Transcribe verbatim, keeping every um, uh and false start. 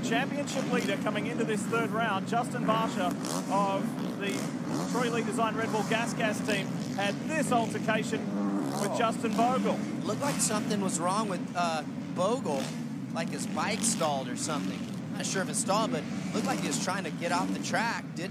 championship leader coming into this third round, Justin Barcia of the Troy Lee designed Red Bull Gas Gas team, had this altercation with Justin Bogle. Looked like something was wrong with uh, Bogle, like his bike stalled or something. Not sure if it stalled, but looked like he was trying to get off the track. Did